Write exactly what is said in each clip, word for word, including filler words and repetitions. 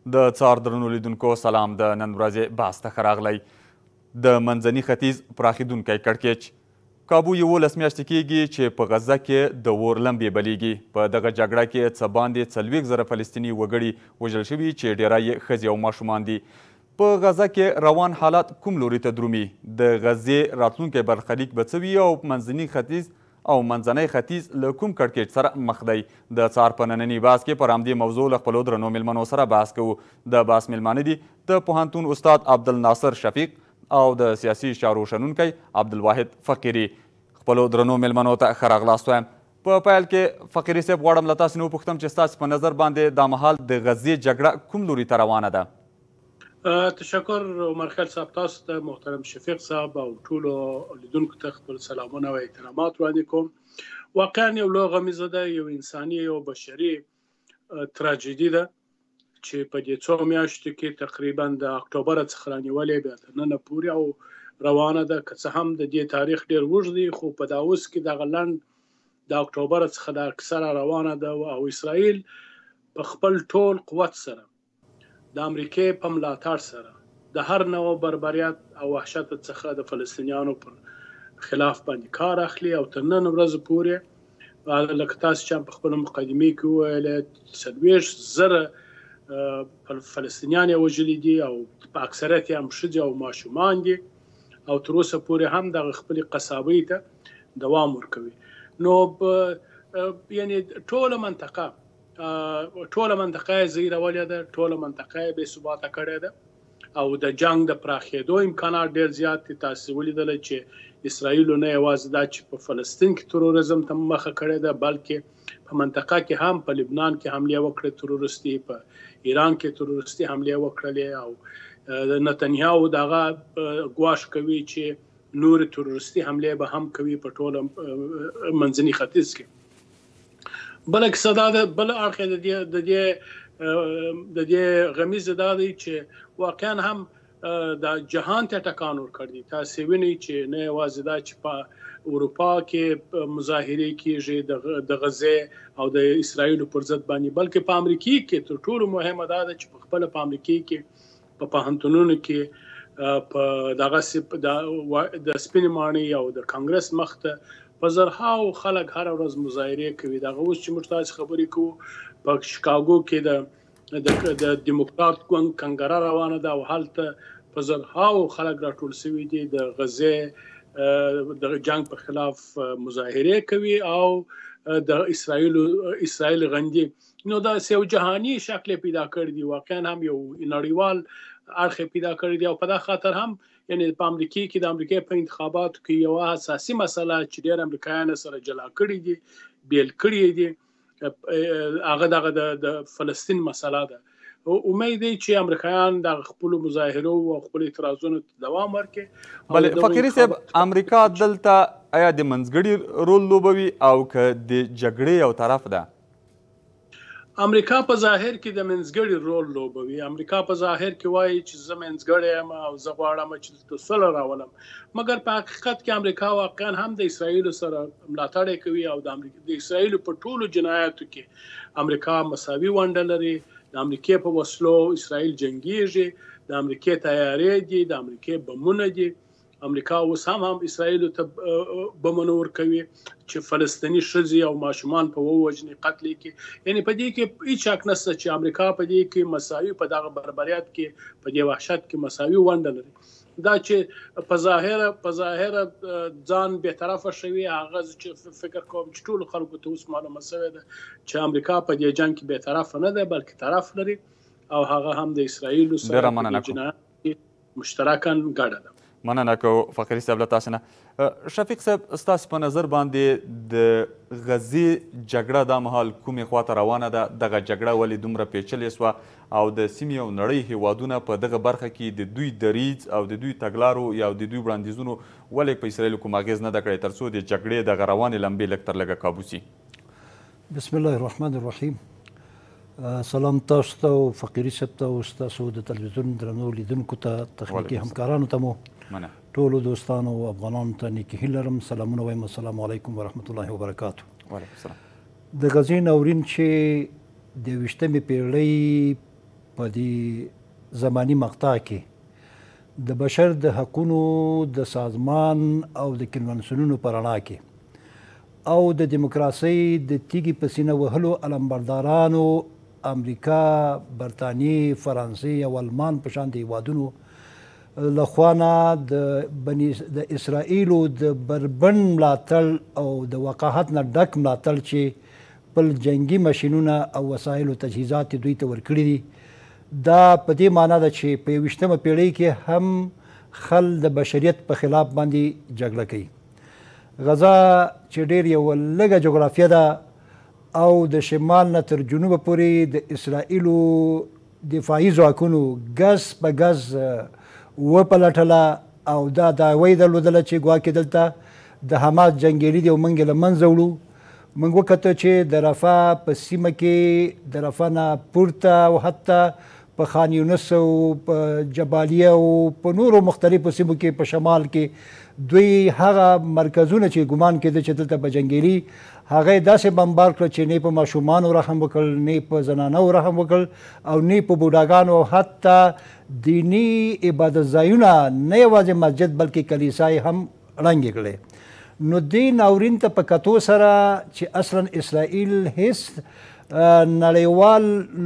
د څار درنو لیدونکو سلام. د نن ورځې بحث ته ښه راغلی. د منځني ختیځ پراخېدونکی کړکېچ. کابو یولس میاشتې کېږي چې په غزه کې د اور لمبې بلیږي. په دغه جګړه کې څه باندې څلوېښت زره فلسطیني وګړي وژل شوي چې ډېری یې ښځې او ماشومان دي. په غزه کې روان حالات کوم لوري ته درومي؟ د غزې راتلونکی برخلیک به څه وي او منځني ختیځ او منځنی ختیځ له کوم کړکېچ سره مخ دی؟ د څار په ننني بحث کې پر همدې موضوع له خپلو درنو میلمنو سره بحث کوو. د بحث میلمانه دي د پوهنتون استاد عبدالناصر شفیق او د سیاسي چارو شنونکی عبدالواحد فقیري. خپلو درنو میلمنو ته ښه راغلاست وایم. په پیل کې فقیري صاحب غواړم له تاسې نه وپوښتم چې ستاسې په نظر باندې دا مهال د غزې جګړه کوم لوري ته روانه ده؟ تشکر عمر خیل صاحب، تاسو ته محترم شفیق صاحب او ټولو لیدونکو ته خپل سلامونه او احترامات وړاندې کوم. واقعا یو لویه غمیزه ده، یو انساني او بشري تراژیدي ده چې په دې څو میاشتو کې تقریبا د اکتوبر څخه رانیولې بیا تر ننه پورې او روانه ده. که څه هم د دې تاریخ ډېر اوږد دی، خو په دا اوس کې دغه لنډ د اکتوبر څخه د اکثره روانه ده او اسرائیل په خپل ټول قوت سره د امریکې په ملاتړ سره د هر نوع بربریت او وحشت څخه د فلسطینیانو پر خلاف باندې کار اخلي او تر نن ورځې پورې لکه تاسو چې په خپل مقدمې کې وویل څلوېښت زره فلسطینیان یې وژلي دي او په اکثریت یې هم ښځې او ماشومان دي او تر اوسه پورې هم دغه خپلې قصابۍ ته دوام ورکوي. نو یعنې ټوله منطقه ټوله منطقه یې زیرولې ده، ټوله منطقه یې بې ثباته کړې ده او د جنګ د پراخېدو امکانات ډېر زیات دي. تاسې ولیدله چې اسرائیلو نه یوازې دا چې په فلسطین کې تروریزم ته مخه کړې ده، بلکې په منطقه کې هم په لبنان کې حملې وکړې تروریستي، په ایران کې تروریستي حملې وکړلې او د نتنیاهو دغه ګواښ کوي چې نورې تروریستي حملې به هم کوي په ټوله منځني ختیځ کې. بله کیسه دا ده، بل اړخ د دې د دې د دې غمیزه دا دی چې واقعا هم د جهان ته ټکان ورکړ دي. تاسې وینئ چې نه یوازې دا چې په اروپا کې مظاهرې کېږي د غزې او د اسرائیلو پر ضد باندې، بلکې په امریکې کې تر ټولو مهمه دا ده چې په خپله په امریکې کې په پوهنتونونو کې په دغسې د سپینې ماڼۍ او د کانګرس مخ ته په زرهاو خلک هره ورځ مظاهرې کوي. دغه اوس چې موږ تاسې خبرې کوو په شیکاګو کې د دیموکرات ګوند کنګره روانه ده او هلته په زرهاو خلک راټول شوي دي د غزې د جنګ په خلاف مظاهرې کوي او د اسرائیل اسرائیل غندي. نو دا یو جهاني شکل پیدا کړی دی، واقعا هم یو نړیوال اړخ پیدا کړی دی او په دا خاطر هم یعنی په امریکې کې د امریکې په انتخاباتو کې یوه اساسي مسله چې ډېر امریکایان سره جلا کړي دي، بیل کړي دي، هغه دغه د فلسطین مسله ده. امید دی چې امریکایان د خپلو مظاهرو او خپلو اعتراضونو ته دوام ورکړي. بله فقیري صاحب، امریکا دلته آیا د منځګړي رول لوبوي او که د جګړې یو طرف ده؟ امریکا په ظاهر کې د منځګړي رول لوبوي. امریکا په ظاهر کې وایي چې زه منځګړی یم او زه غواړم چې دلته سوله راولم، مګر په حقیقت کې امریکا واقعا هم د اسرائیلو سره ملاتړ کوي او د اسرائیلو په ټولو جنایاتو کې امریکا مساوي ونډه لري. د امریکې په وسلو اسرائیل جنګیږي، د امریکې تیارې دي، د امریکې بمونه دي. امریکا اوس هم هم اسرائیلو ته بمونه ورکوي چې فلسطیني ښځې او ماشومان په ووژني، قتل کړي. یعنې په دې کې هېڅ شک نشته چې امریکا په دې کې مساوي په دغه بربریت کې په دې وحشت کې مساوي ونډه لري. دا چې په ظاهره په ظاهره ځان بېطرفه شوي، هغه چې فکر کوم چې ټولو خلکو ته اوس معلومه شوې ده چې امریکا په دې جنګ کې بېطرفه نه ده بلکې طرف لري او هغه هم د اسرائیلو سره په جنایت مشترکاً ګډه ده. مننه کوو فقیري صاحب له تاسې نه. شفیق صاحب، ستاسو په نظر باندې د غزې جګړه دا مهال کومې خواته روانه ده؟ دغه جګړه ولې دومره پیچلې سوه او د سیمې او نړۍ هیوادونه په دغه برخه کې د دوی دریځ او د دوی تګلارو یا د دوی وړاندیزونو ولې په اسرائیلو کوم اغېز نه ده کړی تر څو د جګړې دغه روانې لمبې لږ تر لږه کابو سي؟ بسم الله الرحمن الرحیم. سلام تاسو ته او فقیري صاحب ته او ستاسو د تلویزیون درنو لیدونکو ته، تخنیکي همکارانو ته مو ټولو دوستانو او افغانانو ته نیکې هیلې لرم. سلامونه وایم، السلام علیکم ورحمت الله وبرکاتو. وعلیکم السلام. د غزې ناورین چې د یویشتمې پېړۍ په دې زماني مقطع کې د بشر د حقونو د سازمان او د کنونسیونونو په رڼا کې او د دیموکراسۍ د تیږې په سینه وهلو علمبردارانو امریکا، برطانیې، فرانسې او المان په شان د هیوادونو لخوا نه د اسرائیلو د بربند ملاتړ او د وقاحت نه ډک ملاتړ چې خپل جنګي ماشینونه او وسایل او تجهیزات دوی ته ورکړي دي، دا په دې معنا ده چې په یویشتمه پیړۍ کې هم خل د بشریت په خلاف باندې جګړه کوي. غزه چې ډېر یو لږه جغرافیه ده او د شمال نه تر جنوبه پورې د اسرائیلو دفاعي ځواکونو ګز په ګز وپلټله او دا دعوی درلودله چې ګواکې دلته د حماس جنګیالي دي او موږ یې له منځه وړو. موږ وکته چې د رفح په سیمه کې د رفح نه پورته او حتی په خان یونس او په جبالیه او په نورو مختلفو سیمو کې په شمال کې دوی هغه مرکزونه چې ګمان کېده چې دلته به جنګیالي هغه یې داسې بمبار کړه چې نه په ماشومانو رحم وکړ، نه په زنانو رحم وکړ او نه په بوډاګانو او حتی دینی عبادت ځایونه نه یوازې مسجد بلکې کلیسا یې هم ړنګې کړې. نو دې ناورین ته په کتو سره چې اصلا اسرائیل هیڅ نړیوال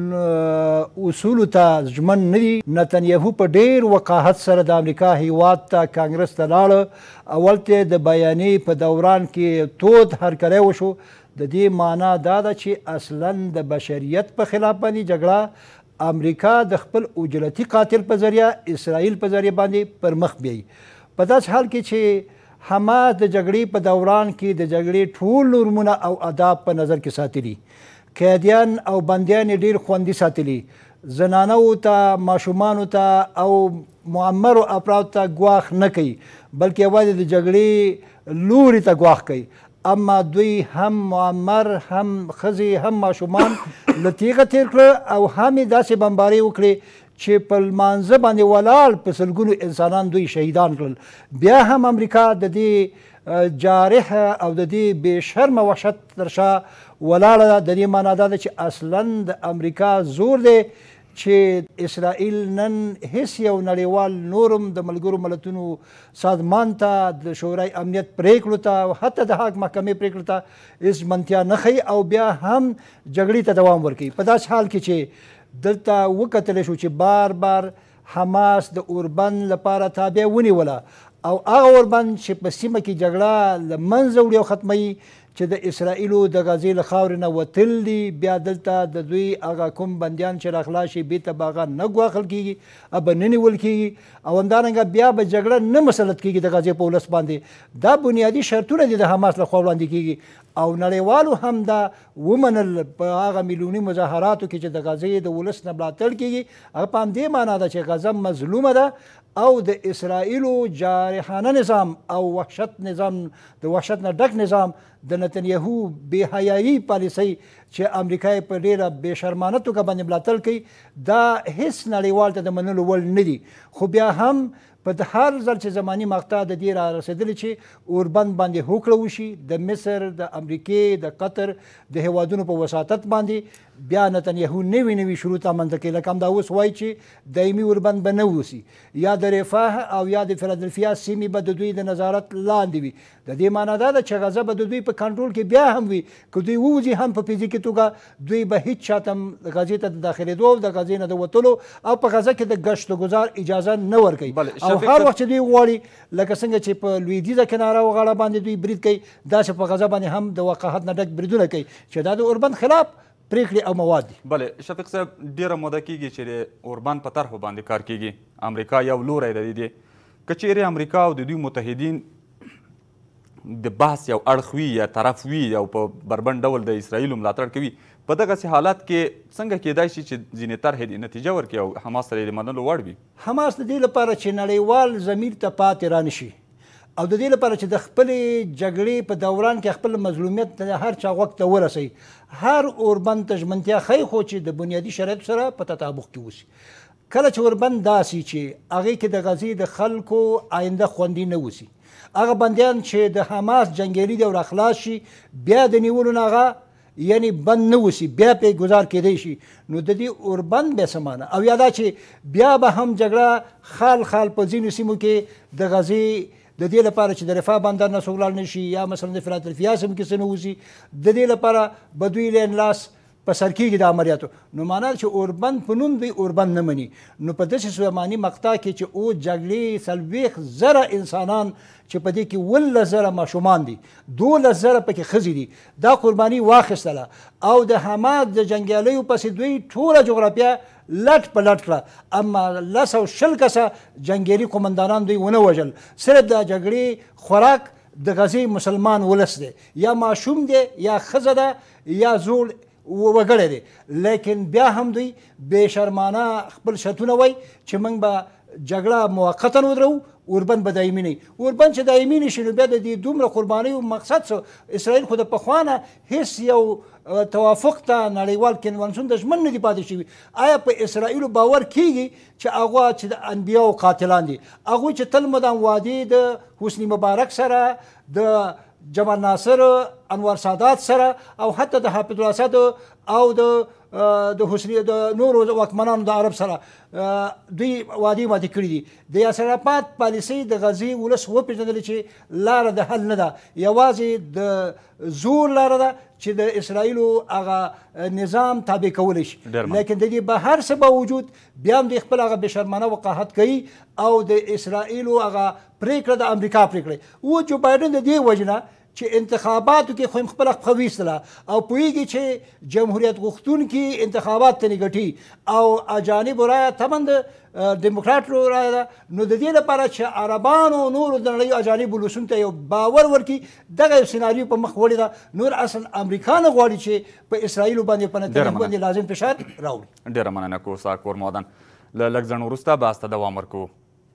اصولو ته ژمن نه دي، نتنیاهو په ډېر وقاحت سره د امریکا هیواد ته کانګرس ته لاړه، اول ته د بیانیې په دوران کې تود هرکلی وشو. د دې معنا دا ده چې اصلا د بشریت په خلاف باندې جګړه امریکا د خپل اجلتي قاتل په ذریعه اسرائیل په ذریعه باندې پر مخ بیایي. په داسې حال کې چې حماس د جګړې په دوران کې د جګړې ټول نورمونه او آداب په نظر کې ساتلي، قیدیان او بندیان یې ډېر خوندي ساتلي، زنانو ته، ماشومانو ته او معمرو افرادو ته ګواښ نه کوي بلکې یوازې د جګړې لوري ته ګواښ کوي. اما دوی هم معمر، هم ښځې، هم ماشومان له تیغه تیر کړه او هم یې داسې بمبارۍ وکړې چې په لمانځه باندې ولاړ په سلګونو انسانان دوی شهیدان کړل. بیا هم امریکا د دې جارح او د دې بې شرمه وحشت تر شا ولاړه ده. د دې معنا دا ده چې اصلا د امریکا زور دی چې اسرائیل نن هیڅ یو نړیوال نورم د ملګرو ملتونو سازمان ته، د شورای امنیت پریکړو ته او حتی د حق محکمې پریکړو ته هیڅ ژمنتیا نه ښیي او بیا هم جګړې ته دوام ورکوي. په داسې حال کې چې دلته وکتلی شو چې بار بار حماس د اوربند لپاره تابع ونیوله او هغه اوربند چې په سیمه کې جګړه له منځه وړي او ختموي چې د اسرائیلو د غزې له خاورې نه وتل دي، بیا دلته د دوی هغه کوم بندیان چې راخلاص شي بېرته به هغه نه ګواښل کېږي او به نه نیول کېږي او همدارنګه بیا به جګړه نه مسلط کېږي د غزې په ولس باندې. دا بنیادي شرطونه دي د حماس له خوا وړاندې کېږي او نړیوالو هم دا ومنل په هغه میلیوني مظاهراتو کې چې د غزې د ولس نه ملاتړ کېږي. هغه په همدې معنا ده چې غزه مظلومه ده او د اسرائیلو جارحانه نظام او وحشت نظام، د وحشت نه ډک نظام، د نتنیاهو بې حیایي پالیسۍ چې امریکا یې په ډېره بې شرمانه توګه باندې ملاتړ کوي، دا هیڅ نړیوال ته د منلو وړ نه دي. خو بیا هم په هر ځل چې زماني مقطع د دې را رسېدلې چې اوربند باندې هوکړه وشي د مصر، د امریکې، د قطر د هیوادونو په وساطت باندې، بیا نتنیاهو نوي نوي شروط رامنځته کوي. لکه همدا اوس وایي چې دایمي اوربند به نه اوسي، یا د رفح او یا د فیلادلفیا سیمې به د دوی د نظارت لاندې وي. د دې معنا دا ده چې غزه به د دوی په کنټرول کې بیا هم وي، که دوی ووځي هم په فزیکي توګه دوی به هیڅ چاته غزې ته د داخلېدو او د غزې نه د وتلو او په غزه کې د ګشت و گذار اجازه نه ورکوي. او هر وخت چې دوی غواړي لکه څنګه چې په لویدیځه کناره او غاړه باندې دوی برید کوي، داسې په غزه باندې هم د وقاحت نه ډک بریدونه کوي چې دا د اوربند خلاف پریکړې او مواد دي. بله شفیق صاحب، ډېره موده کېږي چې د اوربند په طرحو باندې کار کېږي، امریکا یو لوری د دې دی. که چیرې امریکا او د دوی متحدین د بحث یو اړخ وي یا طرف وي او په بربند ډول د اسرائیلو ملاتړ کوي، په دغسې حالات کې څنګه کیدای شي چې ځینې طرحې نتیجه ورکړي او حماس سره یې د منلو وړ وي؟ حماس د دې لپاره چې نړیوال ضمیر ته پاتې رانشي او د دې لپاره چې د خپلې جګړې په دوران کې خپل مظلومیت ته هر چا غوږ ته ورسوي، هر اوربند ته ژمنتیا ښیي خو چې د بنیادي شرایطو سره په تطابق کې اوسي. کله چې اوربند داسې چې هغې کې د غزې د خلکو آینده خوندي نه اوسي، هغه بندیان چې د حماس جنګیالي دي او راخلاص شي، بیا د نیولو نه هغه یعنی بند نه وسی بیا پې ګزار کېدی شي نو د دې اوربند بیا څه معنی او یا دا چې بیا به هم جګړه خال خال په ځینو سیمو کې د غزې د دې لپاره چې د رفاه بندر نه څوک لاړ نه شي یا مثلا د فلادلفیا سیمو کې څه نه وځي د دې لپاره به دوی لین لاس په سر کېږي د عملیاتو نو معنا چې اوربند په نوم دوی اوربند نه مني نو په داسې سلیماني مقطع کې چې او جګړې څلوېښت زره انسانان چې په دې کې اوولس زره ماشومان دي دولس زره پکې ښځې دي دا قرباني واخیستله او د حماس د جنګیالیو پسې دوی ټوله جغرافیه لټ په لټ کړه اما لس او شل کسه جنګیالي قمندانان دوی ونه وژل صرف د جګړې خوراک د غزې مسلمان ولس دی یا ماشوم دی یا ښځه ده یا زوړ وګړی دی لیکن بیا هم دوی بې شرمانه خپل شرطونه وایي چې موږ به جګړه موقتا ودرو اوربند به دایمي نه وي اوربند چې دایمي نه شي نو بیا د دې دومره قربانیو مقصد څه اسرائیل خو د پخوا نه هېڅ یو توافق ته نړیوال کنوانسیون د ژمن نه دي پاتې شوي آیا په اسرائیلو باور کیږي چې هغه چې د انبیاو قاتلان دي هغوی چې تل مدام وعدې د حسني مبارک سره د جمال ناصر انور سادات سره او حتی د حافظ الاسد او د د حسني د نورو واکمنانو د عرب سره دوی وعدې ماتې کړي دي د یاسر عرفات پالیسۍ د غزې ولس وپېژندلې چې لاره د حل نه ده یوازې د زور لاره ده چې د اسرائیلو هغه نظام تابع کولی شي لیکن د دې به هر څه باوجود بیا هم دوی خپل هغه بېشرمانه وقاحت کوي او د اسرائیلو هغه پرېکړه د امریکا پرېکړه و جو بایډن د دې وجې نه چې انتخاباتو کې خو هم خپله خپه ویستله او پوهېږي چې جمهوریت غوښتونکي انتخابات ته ګټي او اجانبو رایه طبعا د ډیموکراټو رایه ده نو د دې لپاره چې عربانو نورو د نړۍ اجانبو ولسونو ته یو باور ورکړي دغه یو سیناریو په مخ وړې ده نور اصلا امریکا نه غواړي چې په اسرائیلو باندې په نتنیاهو باندې لازم فشار راوړي ډېره مننه کوسا کورمودن له لږ ځنډ وروسته بحث ته دوام ورکوو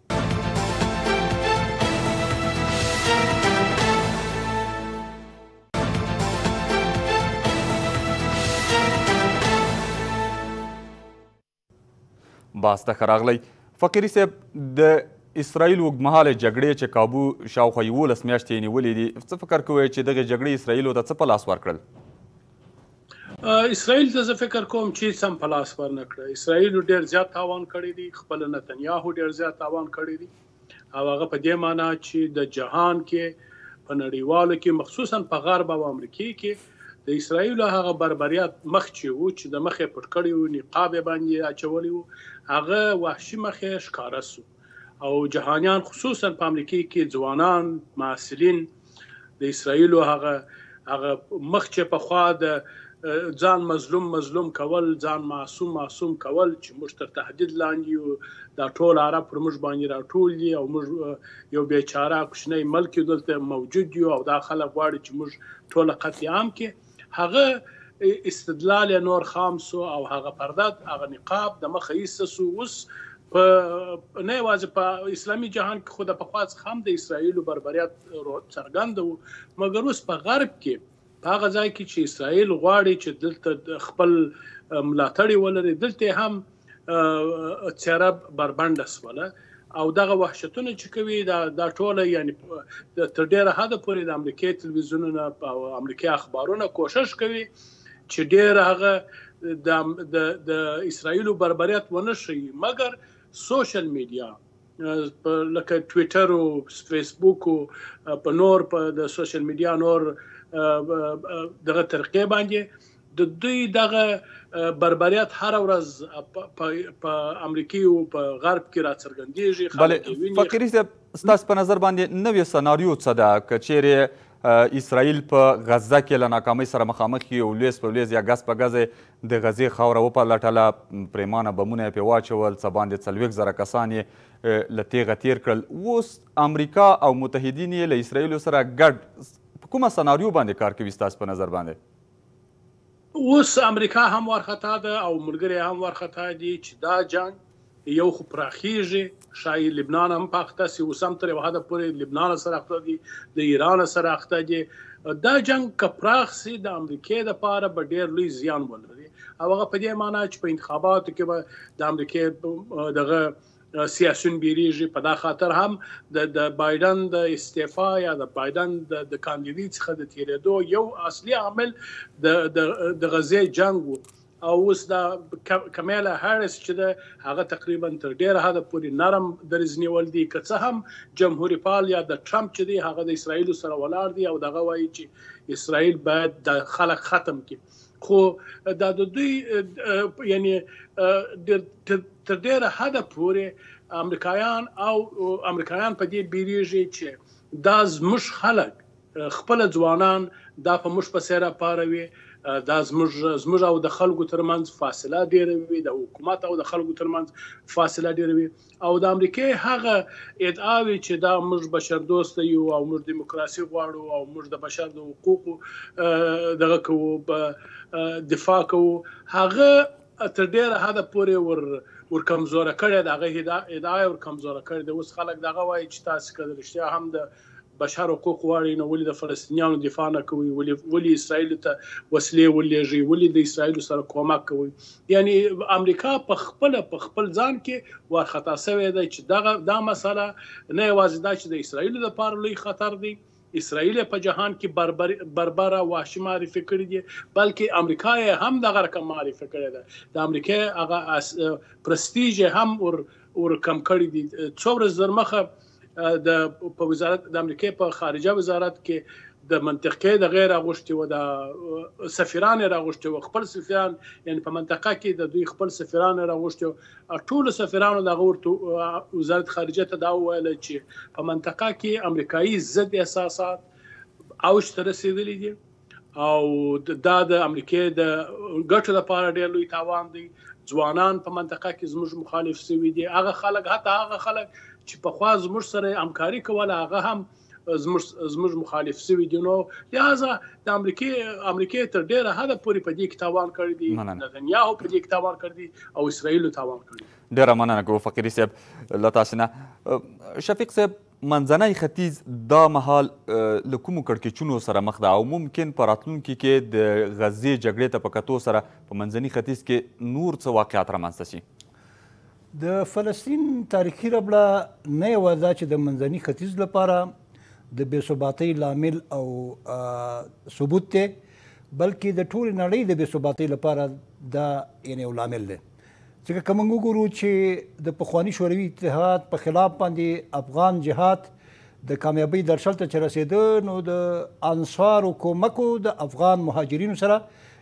باز ته ښه راغلی فقیري صاحب د اسرائیل اوږدمهاله جګړې چې کابو شاوخوا یولس میاشتې یې نیولې دي څه فکر کوئ چې دغې جګړې اسرائیلو ته څه په لاس ورکړل اسرائیل ته زه فکر کوم چې سم په لاس ورنه کړه اسرائیلو ډېر زیات تاوان کړی دی خپل نتنیاهو ډېر زیات تاوان کړی دی او هغه په دې معنا چې د جهان کې په نړیوالو کې مخصوصا په غرب او امریکې کې د اسرائیلو هغه بربریات مخ چې و چې د مخې پټ کړی و نقاب یې باندې اچولی و هغه وحشي مخې ښکاره سو او جهانیان خصوصا په امریکې کې ځوانان محصلین د اسرائیلو هغه هغه مخ چې پخوا د ځان مظلوم مظلوم کول ځان معصوم معصوم کول چې موږ تر تهدید لاندې یو دا ټول عرب پر موږ باندې راټول دي او موږ یو بیچاره کوچنی ملک دلته موجود یو او دا خلک غواړي چې موږ ټوله قتل عام کې هغه استدلال نور خام سو او هغه پرده هغه نقاب د مخه ایسته سو اوس په نه یوازې په اسلامي جهان کې خو د پخوا څخه هم د اسرائیلو بربریات څرګند و مګر اوس په غرب کې په هغه ځای کې چې اسرائیل غواړي چې دلته خپل ملاتړي ولري دلته هم څېره بربنډه سوله او دغه وحشتونه چې کوي دا د ټوله یعنی تر ډیره حده پورې د امریکای تلویزیونونه او امریکای اخبارونه کوشش کوي چې ډیر هغه د د اسرائیلو بربریت ونه شي مګر سوشل میډیا لکه ټویټر او فیسبوک او په نور په د سوشل میډیا نور دغه طریقې باندې د دوی دغه بربریت هر ورځ په امریکا او په غرب کې راڅرګندېږي بله فقیري صاحب ستاسو په نظر باندې نوې سناریو څه ده که چیرې اسرائیل په غزه کې له ناکامۍ سره مخامخ وي او لیز په لیز یا ګز په ګز د غزې خاوره وپلټله پرېمانه بمونه یې پرې واچول څه باندې څلوېښت زره کسان یې له تیغه تیر کړل اوس امریکا او متحدین یې له اسرائیلو سره ګډ په کومه سناریو باندې کار کوي ستاسو په نظر باندې اوس امریکا هم ورخطا ده او ملګري هم ورخطا دي چې دا جنګ یو خو پراخیږي شاید لبنان هم په اخته سي اوس هم تر یو حده پورې لبنان سره اخته دي د ایران سره اخته دي دا جنګ که پراخ سي د امریکا دپاره به ډېر لوی زیان ولري او هغه په دې معنا چې په انتخاباتو کې به د امریکا دغه سیاسیون بیریږي. په دا خاطر هم د بایدن د استعفا یا د بایدن د کاندیدي څخه د تیرېدو یو اصلي عامل د غزې جنګ و. او اوس دا کمیلا هاریس چې ده هغه تقریبا تر ډیره حده پورې نرم دریځ نیول دي، که څه هم جمهوری پال یا د ټرمپ چې دی هغه د اسرائیلو سره ولاړ دي او دغه وایي چې اسرائیل باید د خلک ختم کړي. خو دا د دوی یعنی تر ډیره حده پورې امریکایان او امریکایان په دې بیریږي چې دا زموږ خلک خپل ځوانان دا په موږ پسې راپاروي، دا زموږ او د خلکو ترمنځ فاصله ډیره وي، د حکومت او د خلکو ترمنځ فاصله ډیره وي. او د امریکې هغه ادعاوي چې دا موږ بشر دوسته یو او موږ دیموکراسي غواړو او موږ د بشر د حقوقو دغه کوو دفاع کوو، هغه تر ډیره حده پورې ور ور کمزوره کړی د هغه ادعا ور کمزوره کړی د. اوس خلک دغه وایي چې تاسو که رښتیا هم د بشر حقوق غواړي نو ولې د فلسطینیانو دفاع نه کوي، ولې اسرائیل ته وسلې ولېږي، ولې د اسرائیلو سره کومک کوي. یعنی امریکا په خپل په خپل ځان کې وارخطا شوې ده چې دغه دا مسله نه یوازې دا چې د اسرائیلو لپاره لوی خطر دی، اسرائیل په جهان کې بربره وحشي معرفي کړي دي، بلکې امریکا یې هم دغه رقم معرفي کړې ده. د امریکا هغه پرستیج هم ور ور کم کړی دي. څو ورځې در مخه د په وزارت د امریکا په خارجه وزارت کې د منطقې د غیر اغوښتي و د سفیران راغوښتي و، خپل سفیران یعنی په منطقه کې د دوی خپل سفیران راغوښتي و. ټول سفیرانو د غورت وزارت خارجه ته دا وویل چې په منطقه کې امریکایي ضد احساسات اوج ته رسیدلي دي او دا د امریکې د ګټو لپاره ډېر لوی تاوان دی. ځوانان په منطقه کې زموږ مخالف شوي دي، هغه خلک حتی هغه خلک چې پخوا زموږ سره همکاري کوله هغه هم زموږ مخالف شوي دي. نو لهذا د امریکې امریکې تر ډیره حده پورې په دې کې تاوان کړی دي، نتنیاهو په دې کې تاوان کړی دي او اسرائیلو تاوان کړی دي. ډیره مننه کوو فقیري صاحب له تاسو نه. شفیق صاحب، منځنی ختیځ دا مهال له کومو کړکېچونو سره مخ ده او ممکن په راتلونکي کې د غزې جګړې ته په کتو سره په منځني ختیځ کې نور څه واقعات رامنځته شي؟ د فلسطین تاریخي ربړه نه یوازې دا چې د منځني ختیځ لپاره د بې ثباتۍ لامل او ثبوت دی، بلکې د ټولې نړۍ د بې ثباتۍ لپاره دا یعنې یو لامل دی. ځکه که موږ وګورو چې د پخواني شوروي اتحاد په خلاف باندې افغان جهاد د کامیابۍ درشل ته چې رسېده، نو د انصارو کومکو د افغان مهاجرینو سره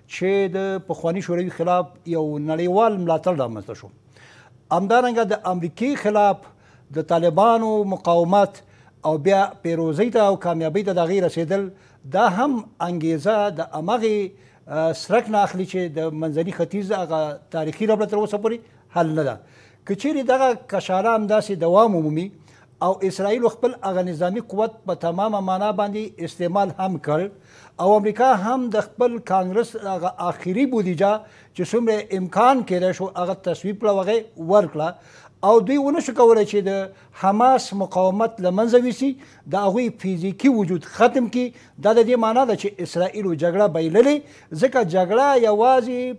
چې د پخواني شوروي خلاف یو نړیوال ملاتړ رامنځته شو. همدارنګه د امریکې خلاف د طالبانو مقاومت او بیا پیروزۍ ته او کامیابۍ ته د هغې رسېدل، دا هم انګیزه د همغې سرک نه اخلي چې د منځني ختیځ هغه تاریخي ربړه تر اوسه پورې حل نه ده. که چیرې دغه کشاره همداسې دوام ومومي او اسرائیلو خپل هغه نظامي قوت په تمامه معنا باندې استعمال هم کړ او امریکا هم د خپل کانګرس هغه آخري بودیجه چې څومره امکان کېدای شو هغه تصویب کړه هغې ورکړه او دوی ونه شو کولی چې د حماس مقاومت له منځه یوسي، د هغوی فیزیکي وجود ختم کړي. دا د دې معنا ده چې اسرائیلو جګړه بایللې، ځکه جګړه یوازې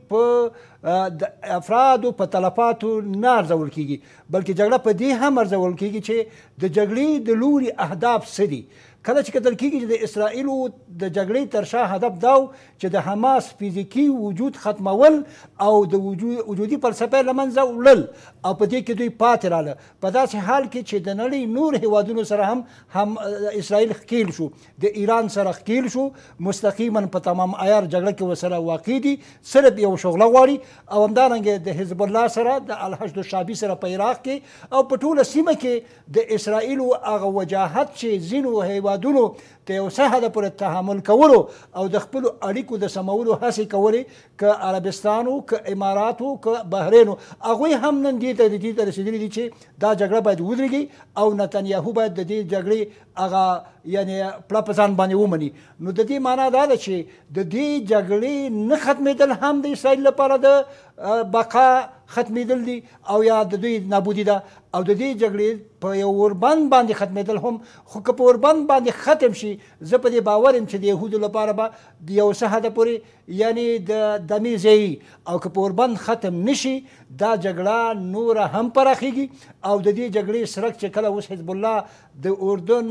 په د افرادو په تلفاتو نه ارزول کېږي، بلکې جګړه په دې هم ارزول کېږي چې د جګړې د لوري اهداف څه دي. کله چې کتل کېږي چې د اسرائیلو د جګړې تر شا هدف دا و چې د حماس فیزیکي وجود ختمول او د وجودي فلسفه له منځه وړل او په دې کې دوی پاتې راله. په داسې حال کې چې د نړۍ نور هیوادونو سره هم هم اسرائیل ښکیل شو، د ایران سره ښکیل شو، مستقیما په تمام عیار جګړه کې ورسره واقع دي، صرف یو شغله غواړي. او همدارنګه د حزب الله سره د الحشد الشعبي سره په عراق کې او په ټوله سیمه کې د اسرائیلو هغه وجاهت چې ځینو هیوادونو ته یو څه حده پورې تحمل کولو او د خپلو اړیکو د سمولو هڅې کولې، که عربستان و که امارات و که بحرین و، هغوی هم نن دې ته د دې ته رسېدلي دي چې دا جګړه باید ودرېږي او نتنیاهو باید د دې جګړې هغه یعنې پړه په ځان باندې ومني. نو د دې معنا دا ده چې د دې جګړې نه ختمېدل هم د اسرائیل لپاره د بقا ختمېدل دي او یا د دوی نابودي ده، او د دې جګړې په یو اوربند باندې ختمېدل هم. خو که په اوربند باندې ختم شي، زه په دې باور یم چې د یهودو لپاره به د یو څه حده پورې یعنی د دمې ځایي او که په اوربند ختم نشي دا جګړه نوره هم پراخیږي او د دې جګړې سرک چې کله اوس حزب الله د اردن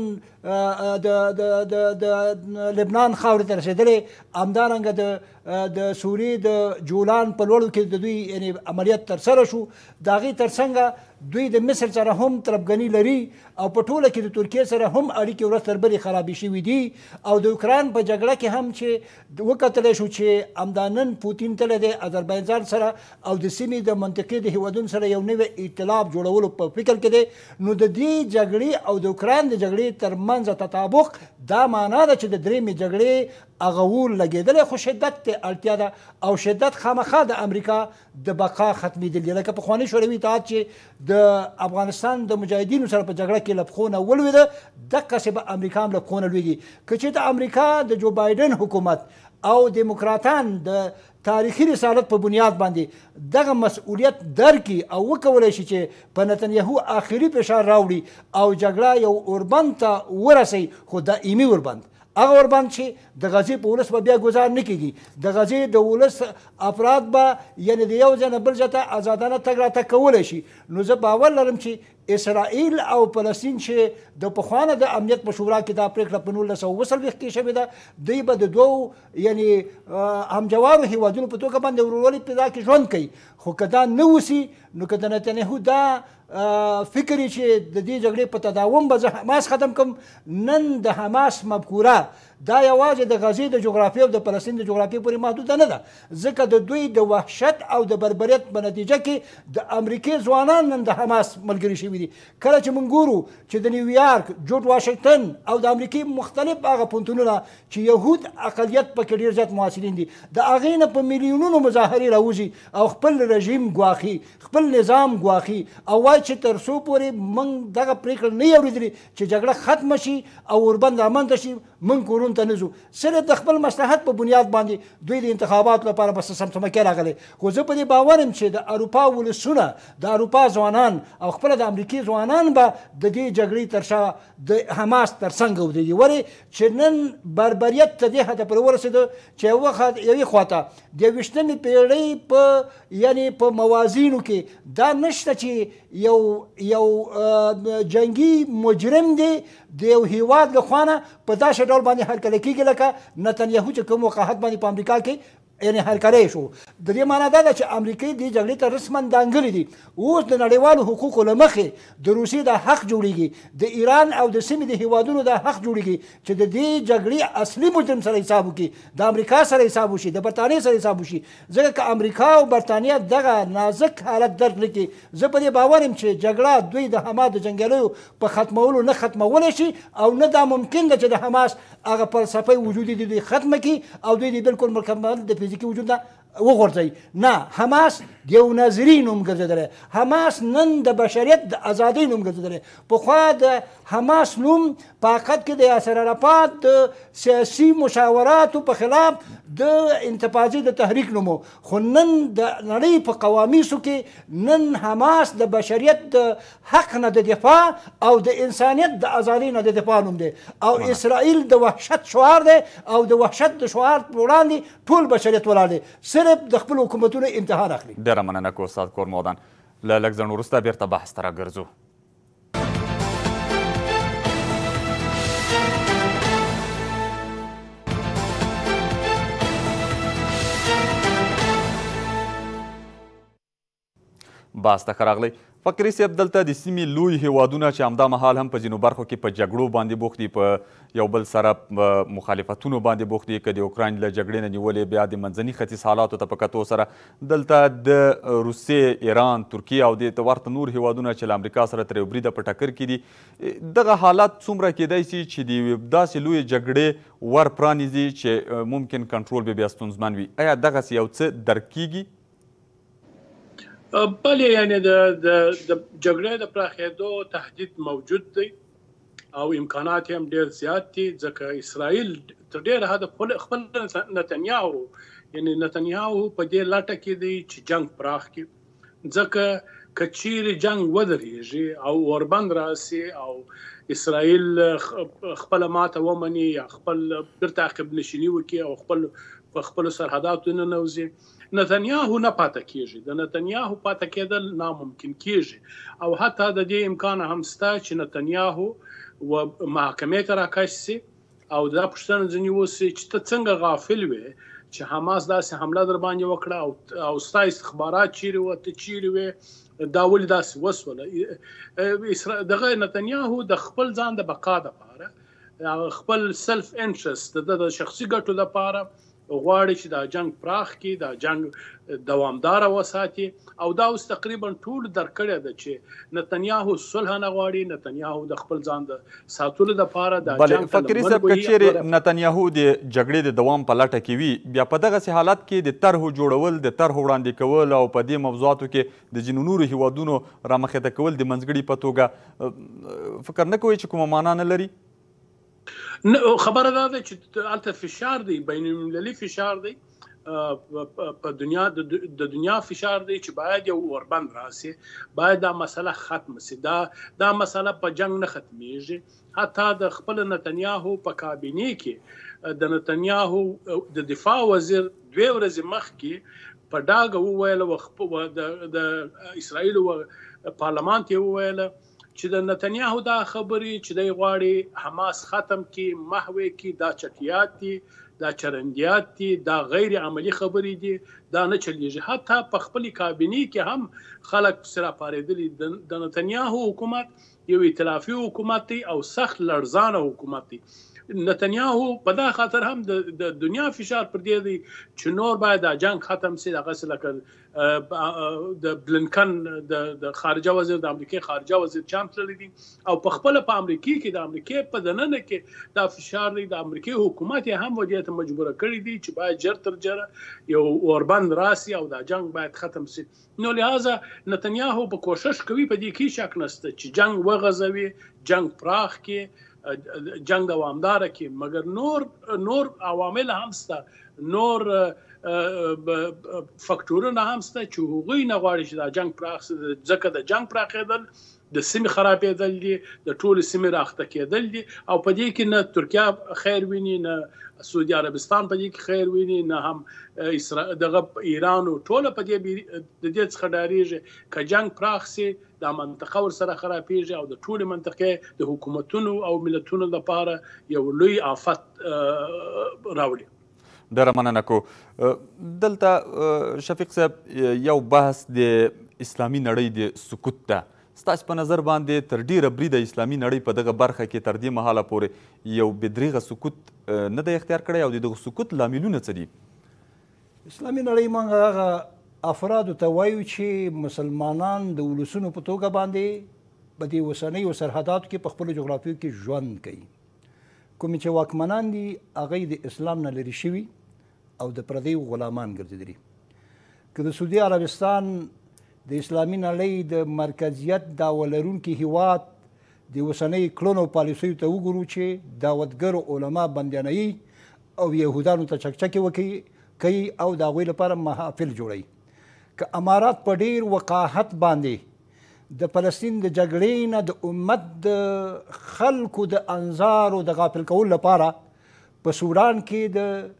د لبنان خاورې ته رسېدلی همدارنګه د د سوریې د جولان په لوړو کې د دوی یعنی عملیات ترسره شو د هغې تر څنګه دوی د مصر سره هم طرفګني لري او په ټوله کې د ترکیې سره هم اړیکې ورځ تر بلې خرابې شوي دي او د اوکراین په جګړه کې هم چې وکتلی شو چې همدا نن پوتین تللی دی اذربایجان سره او د سیمې د منطقې د هیوادونو سره یو نوی ائتلاف جوړولو په فکر کې دی نو د دې جګړې او د اوکراین د جګړې ترمنځ تطابق دا معنا ده چې د درېیمې جګړې اغول لګېدلی خو شدت ته اړتیا ده او شدت خامخا د امریکا د بقا ختمېدل دي لکه پخواني شوروي اتحاد چې د افغانستان د مجاهدینو سره په جګړه کې له پښو نه ولوېده دقسې به امریکا هم له پښو نه لوېږي که چې د امریکا د جو بایډن حکومت او دیموکراتان د تاریخي رسالت په بنیاد باندې دغه مسؤلیت درکړي او وکولی شي چې په نتنیاهو آخري فشار راوړي او جګړه یو اوربند ته ورسوي خو دائمي اوربند هغه اوربند چې د غزې په ولس به بیا ګزار نه کېږي د غزې د ولس افراد به یعنې د یو ځای نه بل ځای ته ازادانه تګ راتګ کولی شي نو زه باور لرم چې اسرائیل او فلسطین چې د پخوانه د امنیت په شورا کې دا پرېکړه په نولس سوه اوه څلوېښت کې شوې ده دوی به د دوو یعنې همجوارو هیوادونو په توګه باندې ورورولي فضا کې ژوند کوي خو که دا نه وسي نو که د نتنیاهو دا فکر چې د دې جګړې په تداوم به زه حماس ختم کړم نن د حماس مفکوره دا یوازې د غزې د جغرافیې او د فلسطین د جغرافیې پورې محدوده نه ده ځکه د دوی د وحشت او د بربریت په نتیجه کې د امریکې ځوانان نن د حماس ملګري شوي دي کله چې موږ ګورو چې د نیویارک جورج واشنګټن او د امریکې مختلف هغه پوهنتونونه چې یهود اقلیت پکې ډېر زیات محصلین دي د هغې نه په میلیونونو مظاهرې راوځي او خپل رژیم ګواښي خپل نظام ګواښي او وایي چې تر څو پورې موږ دغه پرېکړه نه یې اورېدلې چې جګړه ختمه شي او اوربند رامنځته شي موږ کورونو ته نه ځو صرف د خپل مصلحت په بنیاد باندې دوی د انتخاباتو لپاره بس سمسمکۍ راغلی خو زه په دې باور یم چې د اروپا ولسونه د اروپا ځوانان او خپله د امریکې ځوانان به د دې جګړې تر شا د حماس تر څنګ ودرېږي ولې چې نن بربریت ته دې حده پورې ورسېده چې یوه یوې خواته د یویشتمې پیړۍ په یعنې په موازینو کې دا نشته چې یو یو جنګي مجرم دی د یو هیواد له خوا نه په داسې ډول باندې هرکلی کېږي لکه نتنیاهو چې کوم وقاحت باندې په امریکا کې یعنې هرکلی شو د دې معنا دا ده چې امریکې دې جګړې ته رسما دانګلې دي اوس د نړیوالو حقوقو له مخې د روسیې دا حق جوړیږي د ایران او د سیمې د هیوادونو دا حق جوړیږي چې د دې جګړې اصلي مجرم سره حساب وکړي د امریکا سره حساب وشي د برطانیې سره حساب وشي ځکه که امریکا او برطانیه دغه نازک حالت درک نه کړي زه په دې باور یم چې جګړه دوی د حما د جنګیالیو په ختمولو نه ختمولی شي او نه دا ممکن ده چې د حماس هغه فلسفه وجودي د دوی ختمه کړي او دوی د بلکل مکمل د فزیکي وجود نه وغورځوي نه حماس د یو ناظري نوم ګرځېدلی حماس نن د بشریت د ازادۍ نوم ګرځېدلی پخوا د حماس نوم په حقیقت کې د یاسر عرفات د سیاسي مشاوراتو په خلاف د انتفاضي د تحریک نوم خو نن د نړۍ په قوامیسو کې نن حماس د بشریت د حق نه د دفاع او د انسانیت د ازادۍ نه د دفاع نوم دی او اسرائیل د وحشت شعار دی او د وحشت د شعار په وړاندې ټول بشریت ولاړ دی صرف د خپل حکومتونو امتحان اخلي ډېره مننه کو استاد کورمودان له لږ ځنډ وروسته بېرته بحث ته راګرځو باز ته ښه راغلی فقري صاحب دلته د سیمې لوی هیوادونه چې همدا مهال هم په ځینو برخو کې په جګړو باندې بوخت دي په یو بل سره مخالفتونو باندې بوخت دي که د اوکراین له جګړې نه نیولې بیا د منځني ختیځ حالاتو ته په کتو سره دلته د روسیې ایران ترکیې او د ورته نور هیوادونه چې له امریکا سره تر یو بریده په ټکر کې دي دغه حالات څومره کیدای شي چې د یوې داسې لویې جګړې ور پرانیزي چې ممکن کنټرول به بیا ستونزمن وي آیا دغسې یو څه درک کیږي بله یعنی د جګړې د پراخېدو تهدید موجود دی او امکانات هم ډېر زیات دي ځکه اسرائیل تر ډېره حده خپل نتنیاهو یعنی نتنیاهو په دې لټه کې دی چې جنګ پراخ کړي ځکه که چیرې جنګ ودرېږي او اوربند راسي او اسرائیل خپله ماته ومني یا خپل بیرته عقب نشیني وکړي او خپل په خپلو سرحداتو ننوځي. نتنیاهو نه پاتې کېږي، د نتنیاهو پاتې کېدل ناممکن کېږي او حتی د دې امکان هم شته چې نتنیاهو و محکمې ته راکش سي او دا پوښتنه ځینې وسي چې ته څنګه غافل وې چې حماس داسې حمله در باندې وکړه او ستا استخبارات چیرې وه، ته چیرې وې، دا ولې داسې وسوله. دغه نتنیاهو د خپل ځان د بقا دپاره، خپل سلف انټرست، د شخصي ګټو لپاره غواړي چې دا جنگ پراخ کړي، دا جنگ دوامداره وساتي او دا اوس تقریبا ټول درک کړی ده چې نتنیاهو صلح نه غواړي، نتنیاهو د خپل ځان د ساتلو لپاره دا جنگ ته فکري صاحب که چیرې نتنیاهو د جګړې د دوام په لټه کې وي، بیا په دغسې حالت کې د طرحو جوړول، د طرحو وړاندې کول او په دې موضوعاتو کې د ځینو نورو هیوادونو رامخته کول د منځګړي په توګه فکر نه کوئ چې کومه معنا نه لري؟ خبره دا ده چې هلته فشار دی، بین المللي فشار دی، په دنیا د دنیا فشار دی چې باید یو اوربند راسي، باید دا مسله ختم سي. دا دا مسله په جنگ نه ختمیږي. حتی د خپل نتنیاهو په کابینې کې د نتنیاهو د دفاع وزیر دوې ورځې مخکې په ډاګه وویله، د اسرائیلو پارلمان ته یې وویله چې د نتنیاهو دا خبرې چې دی غواړي حماس ختم کړي، محو کړي، دا چټیات دي، دا چرندیات دي، دا غیر عملی خبرې دي، دا نه چلیږي. حتی په خپل کابینې کې هم خلک سره پارېدلي. د نتنیاهو حکومت یو ائتلافي حکومت دی او سخت لړزانه حکومت دی. نتنیاهو په دا خاطر هم د دنیا فشار پر دې دی چې نور باید دا جنگ ختم سي. دغسې لکه د بلنکن د خارجه وزیر، د امریکې خارجه وزیر چام تللی دي او په خپله په امریکې کې د امریکې په دننه کې دا فشار دی. د امریکې حکومت یې هم ودې ته مجبوره کړي دي چې باید ژر تر ژره یو اوربند راسي او دا جنگ باید ختم سي. نو لہذا نتنیاهو په کوشش کوي، په دې کې شک نشته چې جنگ وغځوي، جنگ پراخ کې، جنگ دوامداره کی، مگر نور نور عوامل هم شته، نور فکټورونه هم شته چې هغوی نه غواړي چې دا جنگ پراخ شي. ځکه د جنگ پراخېدل د سیمې خرابېدل دي، د ټولې سیمې راخته کېدل دي او په دې کې نه ترکیه خیر ویني، نه سعودي عربستان په دې کې خیر ویني، نه هم دغه ایران او ټوله په دې د دې څخه ډارېږي که جنگ پراخ سي دا منطقه ورسره خرابېږي او د ټولې منطقې د حکومتونو او ملتونو لپاره یو لوی آفت راوړي. ډېره مننه کو. دلته شفیق صاحب یو بحث د اسلامي نړۍ د سکوت ده. ستاسو په نظر باندې تر ډیره بریده اسلامي نړۍ په دغه برخه کې تر دې مهاله پورې یو بې دریغه سکوت نه دی اختیار کړی او د دغه سکوت لاملونه څه دي؟ اسلامي نړۍ موږ هغه افرادو ته وایو چې مسلمانان د ولسونو په توګه باندې په دې اوسنیو سرحداتو کې په خپلو جغرافیو کې ژوند کوي. کومې چې واکمنان دي هغه د اسلام نه لرې شوي او د پردیو غلامان ګرځېدلي. که د سعودي عربستان د اسلامي نړۍ د مرکزیت دعوه لرونکي هیواد د اوسنۍ کړنو پالیسیو ته وګورو چې دعوتګرو علما بندیانوي او یهودانو ته چکچکې وکوي کوي او د هغوی لپاره محافل جوړوي. که امارات په ډیر وقاحت باندې د فلسطین د جګړې نه د امت د خلکو د انظارو د غافل کولو لپاره په سودان کې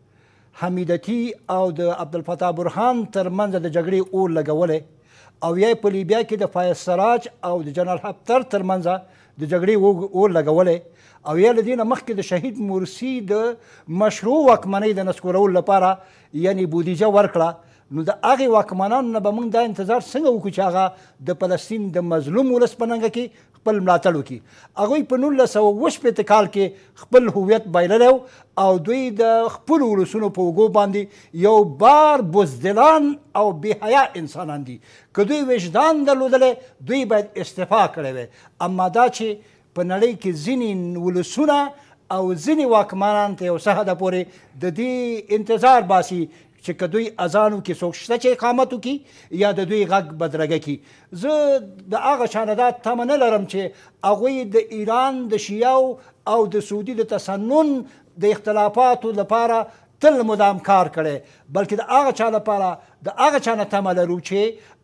د حمیدتي او د عبدالفتاح برهان ترمنځ د جګړې اور لګولی او یا په لیبیا کې د فایز سراج او د جنرال حفتر ترمنځ د جګړې اور لګولی او یا له دې نه مخکې د شهید مرسي د مشروع واکمنۍ د نسکورولو لپاره یعنې بودیجه ورکړه. نو د هغې واکمنانو نه به موږ دا انتظار څنګه وکړو چې هغه د فلسطین د مظلوم ولس په ننګه کې خپل ملاتړ وکړي؟ هغوی په نولس سوه اوه شپېته کال کې خپل هویت بایللی او دوی د خپلو ولسونو په اوږو باندې یو بار بزدلان او بې حیا انسانان دي. که دوی وجدان درلودلی دوی باید استعفا کړی وی. اما دا چې په نړۍ کې ځینې ولسونه او ځینې واکمنان ته یو څه حده پورې د دې انتظار باسي چې که دوی اذان وکړي څوک شته چې اقامت وکړي یا د دوی غږ بدرګه کړي. زه د هغه چا نه دا تمه نه لرم چې هغوی د ایران د شیعو او د سعودي د تسنن د اختلافاتو لپاره تل مدام کار کړی، بلکې د هغه چا لپاره د هغه چا نه تمه لرو چې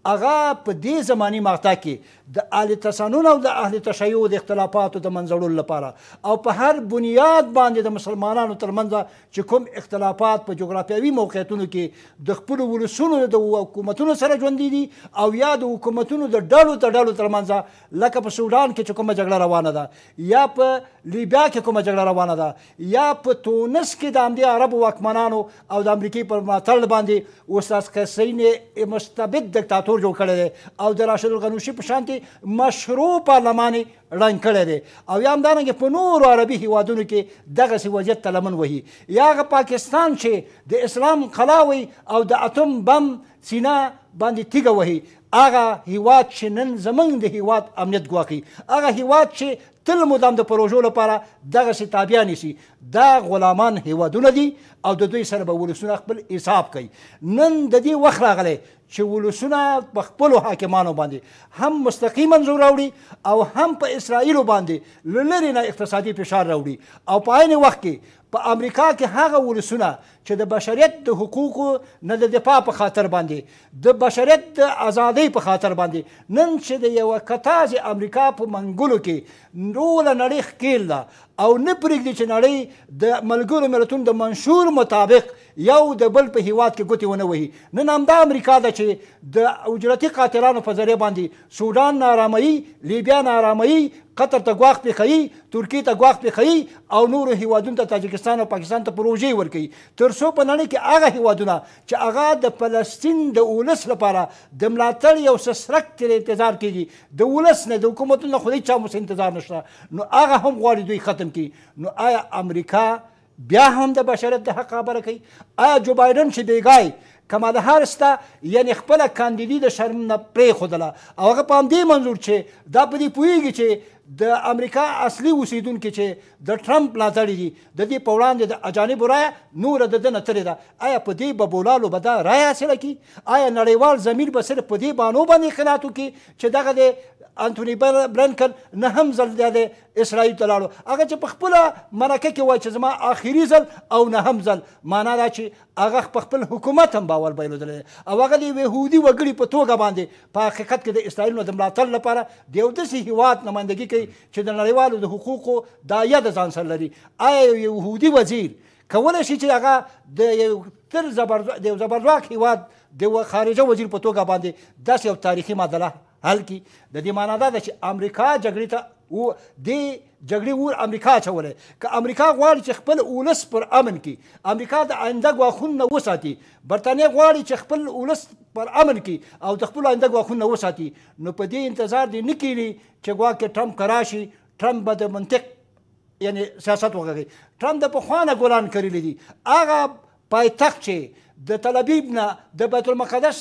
هغه په دې زماني مقطع کې د اهل تسنن او د اهل تشیع د اختلافاتو د منځړلو لپاره او په هر بنیاد باندې د مسلمانانو ترمنځ چې کوم اختلافات په جغرافیوي موقعیتونو کې د خپلو ولسونو د حکومتونو سره ژوندي دي او یا د حکومتونو د ډلو ته ډلو ترمنځ لکه په سودان کې چې کومه جګړه روانه ده یا په لیبیا کې کومه جګړه روانه ده یا په تونس کې د همدې عربو واکمنانو او د امریکې پر ملاتړ باندې استاد حسین مستبد دیکتاتور جوړ کړی دی او د راشد الغنوشي په شانتې مشروع پارلمان یې ړنګ کړی دی او یا همدارنګې په نورو عربي هیوادونو کې دغسې وضعیت ته لمن وهي یا هغه پاکستان چې د اسلام قلاوي او د اتم بم سینه باندې تیږه وهي هغه هیواد چې نن زموږ د هیواد امنیت ګواښي هغه هیواد چې تل مدام د پروژو لپاره دغسې تابع نیسي دا غلامان هیوادونه دي او د دوی سره به ولسونه خپل حساب کوي نن د دې وخت راغلی چې ولسونه په خپلو حاکمانو باندې هم مستقیما زور راوړي او هم په اسرائیلو باندې له لرې نه اقتصادي فشار راوړي او په عین وخت کې په امریکا کې هغه ولسونه چې د بشریت د حقوقو نه د دفاع په خاطر باندې د بشریت د ازادۍ په خاطر باندې نن چې د یوه کتاز امریکا په منګلو کې ټوله نړۍ ښکیل ده او نه پرېږدي چې نړۍ د ملګرو ملتونو د منشور مطابق یو د بل په هیواد کې ګوتې ونه وهي نن همدا امریکا ده چې د اجرتي قاتلانو په ذریعه باندې سودان ناراموي لیبیا ناراموي قطر ته ګواښ پېښوي ترکیې ته ګواښ پېښوي او نورو هیوادونو ته تاجکستان او پاکستان ته پروژې ورکوي تر څو په نړۍ کې هغه هیوادونه چې هغه د فلسطین د ولس لپاره د ملاتړ یو سسرک ترې انتظار کېږي د ولس نه د حکومتونو نه خو هېچا مو انتظار نشته نو هغه هم غواړي دوی ختم کړي نو آیا امریکا بیا هم د بشریت د حق خبره کوي آیا جو بایډن چې بیګای کمالا هارس ته یعنې خپله کاندیدي د شرم نه پرېښودله او هغه په همدې منظور چې دا په دې پوهېږي چې د امریکا اصلي اوسیدونکي چې د ټرمپ ملاتړي دي د دې په وړاندې د اجانبو رایه نوره د ده نه تلې ده آیا په دې ببولالو به دا رایه حاصله کړي آیا نړیوال ضمیر به صرف په دې بانو باندې خیانت وکړي چې دغه د انتوني بلنکن نه هم ځل د اسرائیل ته لاړو هغه چې په خپله مرکه کې وایي چې زما آخري ځل او نه هم ځل معنا دا چې هغه په خپل حکومت هم باور بایلودلی او هغه د یوې یهودي وګړي په توګه باندې په حقیقت کې د اسرائیل نو د ملاتړ لپاره د یو داسې هیواد نمایندګي کوي چې د نړیوالو د حقوقو داعیه د ځان سره لري آیا یو یهودي وزیر کولی شي چې هغه د یو تر د یو زبرځواک هیواد د خارجه وزیر په توګه باندې داسې یو تاریخي معادله حل کی د دې معنا دا ده چې امریکا جګړې ته و دې جګړې اور امریکا اچولی که امریکا غواړي چې خپل ولس پر امن کړي امریکا د آینده ګواښونو نه وساتي برطانیه غواړي چې خپل ولس پر امن کړي او د خپلو آینده ګواښونو نه وساتي نو په دې انتظار دې نه کېږي چې ګواکې ټرمپ که راشي ټرمپ به د منطق یعنی سیاست وکړي ټرمپ د پخوا نه ګلان کرلی دي هغه پایتخت چې د تل ابیب نه د بیت المقدس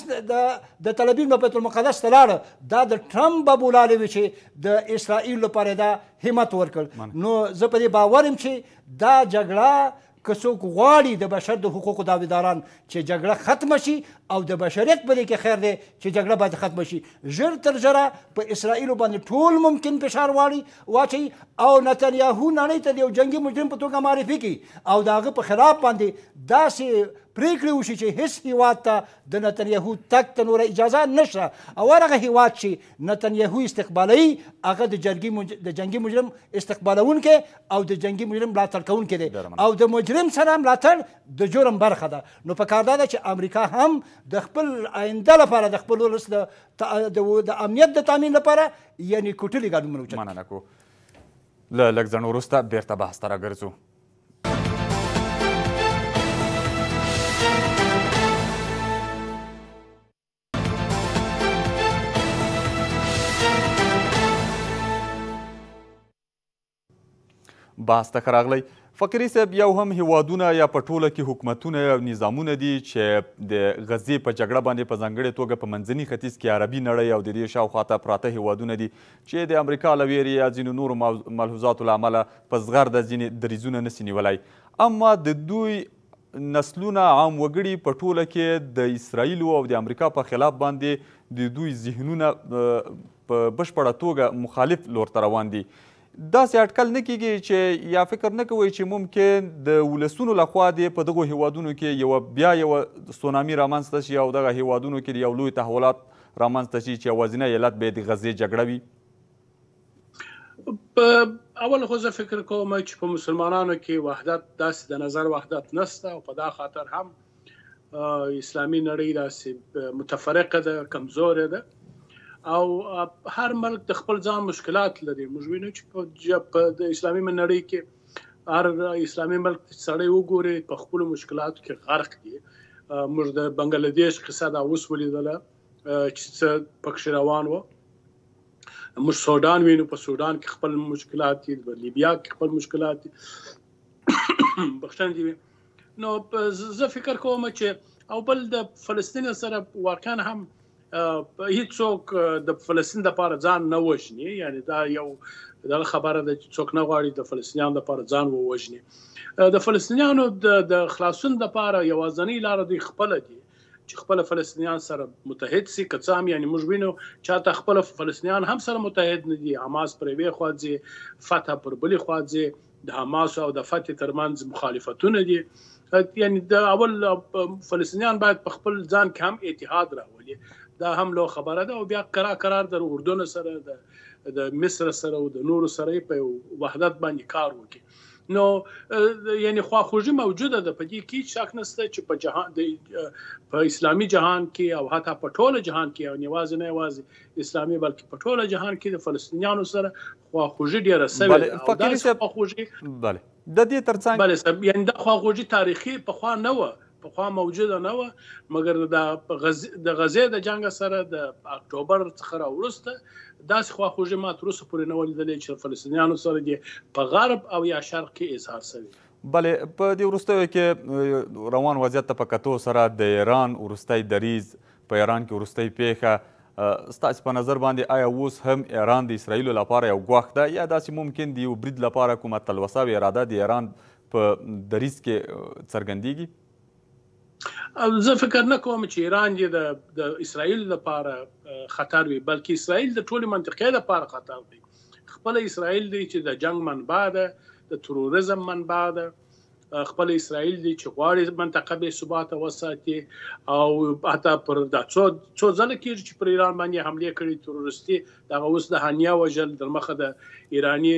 د تل ابیب نه بیت المقدس ته لاړه دا د ټرمپ ببولالې وي چې د اسرائیل لپاره دا همت ورکړ نو زه په دې باور یم چې دا جګړه که څوک غواړي د بشر د حقوقو داویداران چې جګړه ختمه شي او د بشریت په دې کې خیر دی چې جګړه باید ختمه شي ژر تر ژره په اسرائیلو باندې ټول ممکن فشار واړي واچوي او نتنیاهو نړۍ ته د یو جنګي مجرم په توګه معرفي کړي او د هغه په خلاف باندې داسې پریکړې وشي چې هیڅ هیواد ته د نتنیاهو تګ ته نوره اجازه نشته او هر هغه هیواد چې نتنیاهو استقبالوي هغه د جنګي د جنګي مجرم استقبالونکی او د جنګي مجرم ملاتړ کوونکی دی او د مجرم سره ملاتړ د جرم برخه ده نو پکار دا ده چې امریکا هم د خپل آینده لپاره د خپل ولس د امنیت د تامین لپاره یعنې کوټلي ګډون اوچت مننه کو له لږ ځنډ وروسته بېرته بحث ته راګرځو بحث ته راغلی فقیري صاحب یو هم هیوادونه یا په ټوله کې حکومتونه یا نظامونه دي چې د غزې په جګړه باندې په ځانګړې توګه په منځني ختیځ کې عربي نړۍ او د دې شاوخواته پراته هیوادونه دي چې د امریکا له ویرې یا ځینو نورو ملحوظاتو له امله په زغرده ځینې دریځونه نسي نیولی اما د دوی نسلونه عام وګړي په ټوله کې د اسرائیلو او د امریکا په خلاف باندې د دوی ذهنونه په بشپړه توګه مخالف لور ته روان دي داسې اټکل نه کیږي چې یا فکر نه کوئ چې ممکن د ولسونو لخوا دې په دغو هیوادونو کې یوه بیا یوه سونامي رامنځته شي او دغه هیوادونو کې یو لوی تحولات رامنځته شي چې یوازینی علت به یې د غزې جګړه وي؟ اول خو زه فکر کوم چې په مسلمانانو کې وحدت داسې د نظر وحدت نشته او په دا خاطر هم اسلامي نړۍ داسې متفرقه ده، کمزوره ده او هر ملک د خپل ځان مشکلات لري. موږ وینو چې په د اسلامي نړۍ کې هر اسلامي ملک سړی وګوري په خپلو مشکلاتو کې غرق دي. موږ د بنګلادیش قصه دا اوس ولیدله چې څه پکښې روان وه. موږ سودان وینو، په سودان کې خپل مشکلات دي، په لیبیا کې خپل مشکلات دي. بخښنه دي. نو زه فکر کوم چې او بل د فلسطین سره واقعا هم هیڅوک د فلسطین لپاره ځان نه وژني، یعنی دا یو دغه خبره ده چې څوک نه غواړي د فلسطینیانو لپاره ځان ووژني. د فلسطینیانو د خلاصون لپاره یوازینۍ لاره دوی خپله دي چې خپل فلسطینیان سره متحد سي. که څه هم یعنی موږ وینو چاته خپل فلسطینیان هم سره متحد نه دي. حماس پر یوې خوا ځي، فتح پر بلې خوا ځي. د حماس او د فتح ترمنځ مخالفتونه دي. یعنی د اول فلسطینیان باید په خپل ځان کې هم اتحاد راولي. دا هم لو خبره ده او بیا قرار قرار د اردن سره د مصر سره او د نورو سره په وحدت باندې کار وکړي. نو یعنی خواخوږي موجوده ده، په دې کې شک نشته چې په جهان د په اسلامي جهان کې او حتی په ټوله جهان کې او یوازې نه یوازې اسلامي بلکې په ټوله جهان کې د فلسطینیانو سره خواخوږي ډېره سوې ده. او دا خواخوږي بله د دې ترڅنګ بله یعنی دا خواخوږي تاریخي پخوا نه وه، پخوا موجوده نه وه، مګر د غزې د جنګ سره د اکتوبر څخه راوروسته داسې خواخوږي ما تر اوسه پورې نه ولیدلې چې فلسطینیانو سره دې په غرب او یا شرق کې اظهار شوی. بلې په دې وروستیو کې روان وضعیت ته په کتو سره د ایران وروستی دریځ، په ایران کې وروستۍ پیښه، ستاسې په نظر باندې آیا اوس هم ایران د اسرائیلو لپاره یو ګواښ ده یا داسې ممکن د یو برید لپاره کومه تلوسه او اراده د ایران په دریځ کې څرګندیږي؟ زه فکر نه کوم چې ایران یې د اسرائیل لپاره خطر وي، بلکې اسرائیل د ټولې منطقې لپاره خطر دی. خپله اسرائیل دی چې د جنګ منبع ده، د تروریزم منبع ده. خپل اسرائیل دی چې غواړي منطقه بې ثباته وساتي او حتی پر دا څو څو ځله کېږي چې پر ایران باندې حملې کړي تروریستي. دغه اوس د هانیه وژل، در مخه د ایراني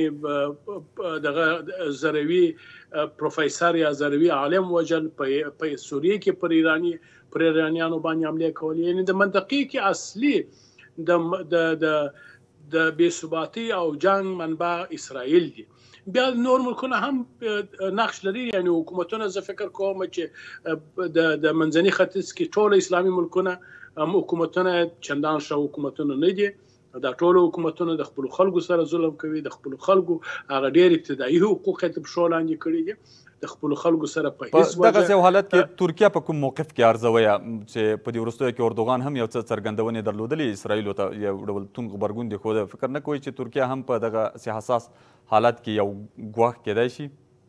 دغه زروي پروفیسر یا زروي عالم وژل، په سوریه کې پر ایراني پر ایرانیانو باندې حملې کول. یعنی د منطقې کې اصلي د د د بې ثباتي او جنګ منبع اسرائیل دی. بیا نور ملکونه هم نقش لري، یعنی حکومتونه زه فکر کوم چې د منځني ختیځ کې ټول اسلامي ملکونه حکومتونه چندان ښه حکومتونه نه دي. دا ټول حکومتونه د خپلو خلکو سره ظلم کوي، د خپلو خلکو هغه ډېر ابتدایي حقوق یې تر پښو لاندې کړي دي. د خپلو خلکو سره په هېڅ وجه دغسې یو حالت کې ترکیه په کوم موقف کې ارزوئ چې په دې وروستیو کې اردوغان هم یو څه څرګندونې درلودلې اسرائیلو ته یو ډول توند غبرګون دې ښوده؟ فکر نه کوئ چې ترکیه هم په دغه حساس حالت کې یو ګواښ کیدای شي؟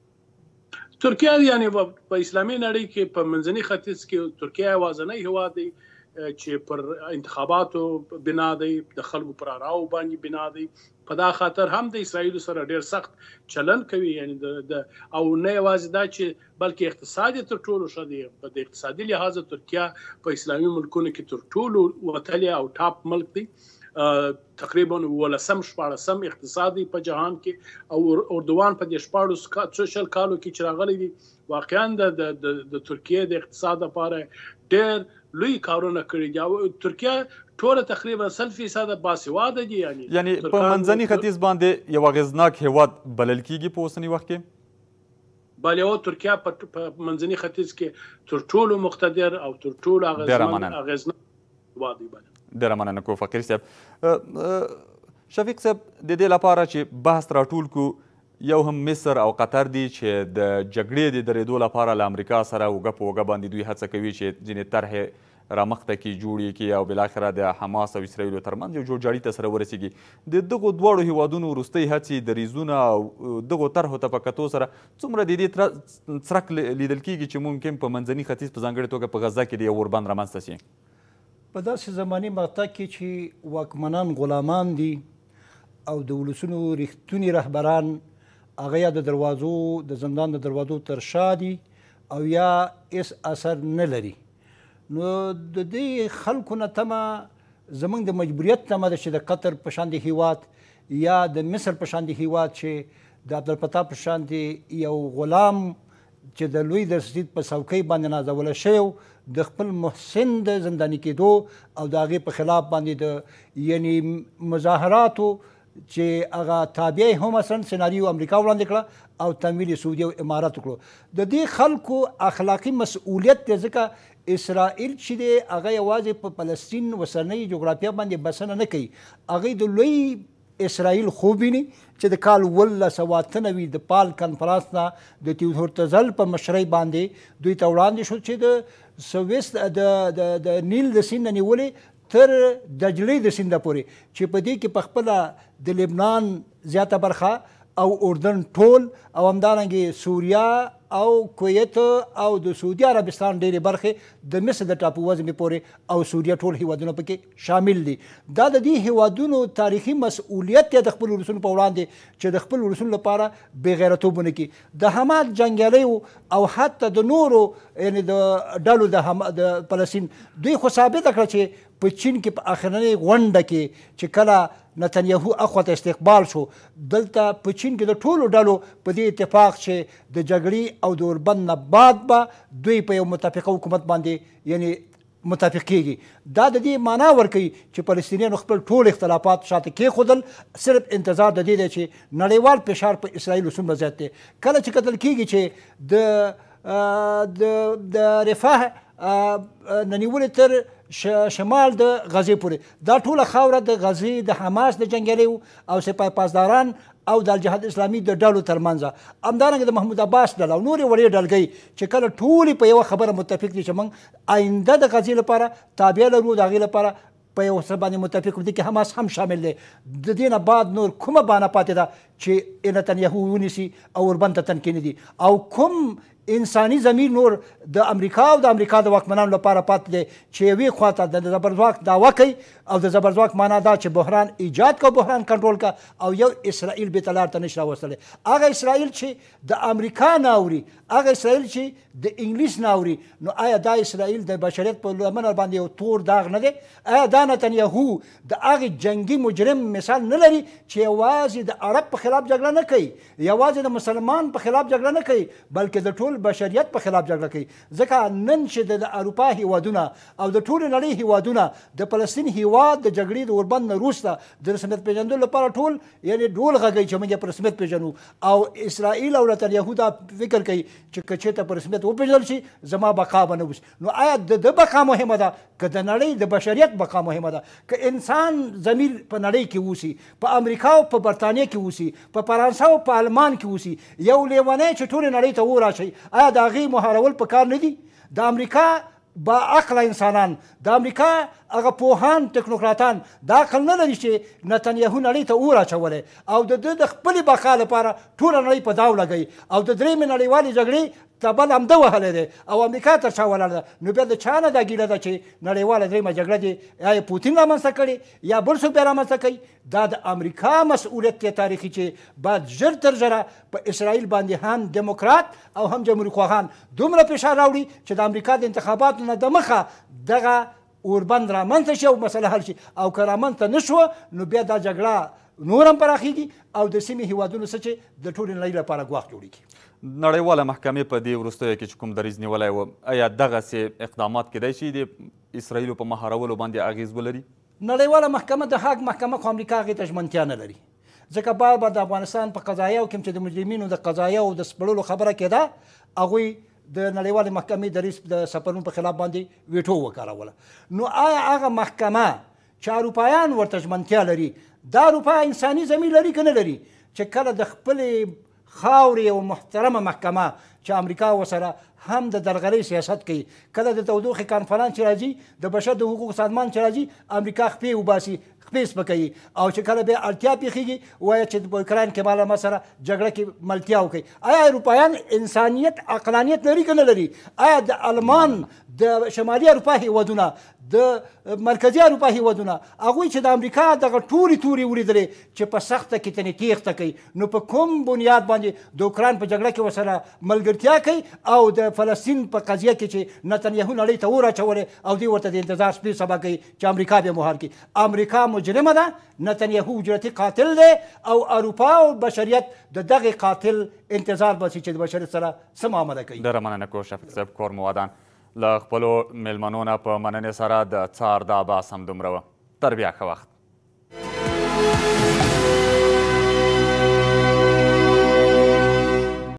ترکیه یعنی په اسلامي نړۍ کې په منځني ختیځ کې ترکیه یوازینی هېواد دی چې پر انتخاباتو بنا دی، د خلکو پر آراو باندې بنا دی. په دا خاطر هم د اسرائیلو سره ډېر سخت چلن کوي. یعنی د او نه یوازې دا چې بلکې اقتصاد یې تر ټولو ښه دی. په د اقتصادي لحاظه ترکیه په اسلامي ملکونو کې تر ټولو وتلی او ټاپ ملک دی. تقریبا ولسم شپاړسم اقتصاد دی په جهان کې. او اردوغان په دې شپاړسو شل کالو کې چې راغلی دی واقعا د ترکیې د اقتصاد لپاره ډېر لوی کارونه کړي دي. او ترکیه ټوله تقریبا سل فیصده باسواده دي. یعنی یعنی په منځني ختیځ باندې یو اغېزناک هېواد بلل کېږي په اوسني وخت کې؟ بله او ترکیه په منځني ختیځ کې تر ټولو مقتدر او تر ټولو اغېزناک هېواد دی. ډېره مننه کو فقیر صاحب. شفیق صاحب د دې لپاره چې بحث راټول کړو، یو هم مصر او قطر دي چې د جګړې د درېدو لپاره له امریکا سره اوږه په اوږه باندې دوی هڅه کوي چې ځینې طرحې رامخته کړي، جوړې کړي او بالاخره د حماس او اسرائیلو ترمنځ یو جوړجاړي ته سره ورسېږي. د دغو دواړو هیوادونو وروستۍ هڅې، دریځونه او دغو طرحو ته په کتو سره څومره د دې څرک لیدل کېږي چې ممکن په منځني ختیځ په ځانګړې توګه په غزه کې د یو اوربند رامنځته شي؟ په داسې زماني مقطع کې چې واکمنان غلامان دي او د ولسونو ریښتوني رهبران هغه یا د دروازو د زندان د دروازو تر شا دي او یا هېڅ اثر نه لري، نو د دې خلکو نه تمه زمونږ د مجبوریت تمه ده چې د قطر په شاندې هیواد یا د مصر په شاندې هیواد چې د عبدالفتاح په شاندې یو غلام چې د لوی درسید په څوکۍ باندې نازولی شوی د خپل محسن د زنداني کېدو او د هغې په خلاف باندې د یعنې مظاهراتو چې هغه تابع هم مثلا سناریو امریکا وړاندې کړه او تمویل سعودي او امارات وکړو. د دې خلکو اخلاقي مسؤلیت دی ځکه اسرائیل چې دی هغه یوازې په فلسطین وسرنۍ جغرافیه باندې بسنه نه کوي، هغوی د لوی اسرائیل خوب ویني چې د کال اوولس سوه اته نوي د پال کنفرانس نه د تیودور تزل په مشرۍ باندې دوی ته وړاندې شو چې د سویس د د نیل د سیند نه نیولې تر دجلې د سیند پورې چې په دې کې په خپله د لبنان زیاته برخه او اردن ټول او همدارنګې سوریا او کویت او د سعودي عربستان ډېرې برخې د مصر د ټاپو وزمې پورې او سوریا ټول هیوادونه پکې شامل دي. دا د دې هیوادونو تاریخي مسؤلیت دی د خپل ولسونو په وړاندې چې د خپل ولسونو لپاره بې غیرتوب ونه کړي. د حماس جنګیالیو او حتی د نورو یعنې د ډلو د د فلسطین دوی خو ثابته کړه چې په چین کې په آخرنۍ غونډه کې چې کله نتنیاهو اخوا ته استقبال شو، دلته په چین کې د ټولو ډلو په دې اتفاق چې د جګړې او د اوربند نه بعد به دوی په یو متفقه حکومت باندې یعنې متفق کېږي. دا د دې معنا ورکوي چې فلسطینیانو خپل ټول اختلافات شاته کېښودل، صرف انتظار د دې دی چې نړیوال فشار په اسرائیلو څومره زیات دی. کله چې کتل کېږي چې د د د رفاه نه نیولې تر شمال د غزې پورې دا ټوله خاوره د غزې د حماس د جنګیالیو او سپاه پاسداران او د الجهاد اسلامي د ډلو ترمنځ، همدارنګه د محمود عباس ډله او نورې وړې ډلګۍ چې کله ټولې په یوه خبره متفق دي چې موږ آینده د غزې لپاره تابع لرو، د هغې لپاره په یو څه باندې متفق دي کې حماس هم شامل دی. د دې نه بعد نور کومه بانه پاتې ده چې نتنیاهو ونیسي او اوربند ته تن کېنږدي او کوم انساني ضمیر نور د امریکا او د امریکا د واکمنانو لپاره پاتې دی چې یوې خواته د زبرځواک دعوه کوي او د زبرځواک معنا دا چې بحران ایجاد کا بحران کنټرول کا او یو اسرائیل بې ته لار ته نشي راوستلی. هغه اسرائیل چې د امریکا نه اوري، هغه اسرائیل چې د انګلیس نه اوري، نو آیا دا اسرائیل د بشریت په لمن باندې یو تور داغ نه دی؟ آیا دا نتنیاهو د هغې جنګي مجرم مثال نه لري چې یوازې د عرب په خلاف جګړه نه کوي، یوازې د مسلمان په خلاف جګړه نه کوي، بلکې د ټول بشریت په خلاف جګړه کوي؟ ځکه نن چې د اروپا هیوادونه او د ټولې نړۍ هیوادونه د فلسطین هیواد د جګړې د اوربند نه وروسته د رسمیت پېژندلو لپاره ټول یعنې ډول غږوي چې موږ یې په رسمیت پېژنو، او اسرائیل او نتنیاهو دا فکر کوي چې که چېرته په رسمیت وپېژندل شي زما بقا به نه وشي. نو آیا د ده بقا مهمه ده که د نړۍ د بشریت بقا مهمه ده؟ که انسان ضمیر په نړۍ کې اوسي، په امریکا او په برطانیه کې اوسي، په فرانسه او په آلمان کې اوسي، یو لیونی چې ټولې نړۍ ته وراشي، آیا د هغې مهارول په کار نه دي؟ د امریکا با عقله انسانان، د امریکا هغه پوهان ټکنوکراتان دا عقل نه لري چې نتنیاهو نړۍ ته اور اچولی او د ده د خپلې بقا لپاره ټوله نړۍ په داو لګوي او د درېیمې نړیوالې جګړې تبل همده وهلی دی او امریکا تر شا ولاړه ده. نو بیا د چا نه دا ګیله ده چې نړیواله درېیمه جګړه دې یا یې پوتین رامنځته کړې یا بل څوک بیا رامنځته کوي؟ دا د امریکا مسؤلیت دی تاریخي چې باید ژر تر ژره په اسرائیل باندې هم دیموکرات او هم جمهوري خواهان دومره فشار راوړي چې د امریکا د انتخاباتو نه دمخه دغه اوربند رامنځته شي او مسله حل شي، او که رامنځته نه شوه نو بیا دا جګړه نور هم پراخېږي او د سیمې هیوادونو څه چې د ټولې نړۍ لپاره ګواښ جوړېږي. نړیواله محکمې په دې وروستیو کې چې کوم دریځ نیولی و، آیا دغسې اقدامات کیدای شي د اسرائیلو په مهارولو باندې اغېز ولري؟ نړیواله محکمه د حق محکمه خو امریکا هغې ته ژمنتیا نه لري، ځکه بار بار د افغانستان په قضایاو کې چې د مجرمینو د قضایاو د سپړلو خبره کېده، هغوی د نړیوالې محکمې دریځ د سفرونو په خلاف باندې ویټو وکاروله. نو آیا هغه محکمه چې اروپایان ورته ژمنتیا لري، دا اروپا انساني ضمیر لري که نه لري چې کله د خپلې خاورې یو محترمه محکمه چې امریکا ورسره هم د درغلۍ سیاست کوي، کله د تودوخې کنفرانس چې راځي، د بشر د حقوقو سازمان چې راځي، امریکا خپې وباسي، خپې سپکوي او چې کله بیا اړتیا پېښېږي وایي چې په اوکراین کې ماله ما سره جګړه کې ملتیا وکړي. آیا اروپایان انسانیت عقلانیت لري که نه لري؟ آیا د المان د شمالي اروپا هېوادونه د مرکزي اروپا هېوادونه هغوی چې د امریکا دغه ټولې تورې ولیدلې چې په سخته کې تنې تېښته کوي نو په کوم بنیاد باندې د اوکراین په جګړه کې ورسره ملګرتیا کوي او د فلسطین په قضیه کې چې نتنیاهو نړۍ ته اور اچولی او دوی ورته د انتظار شپې سبا کوي چې امریکا بیا مهار کړي. امریکا مجرمه ده، نتنیاهو اجرتي قاتل دی او اروپا او بشریت د دغې قاتل انتظار باسي چې د بشریت سره څه معامله کوي. ډېره مننه کو شفیق صاحب کور مو ودان. له خپلو میلمنو نه په مننې سره د څار دا بحث همدومره وه. تر بیا ښه وخت.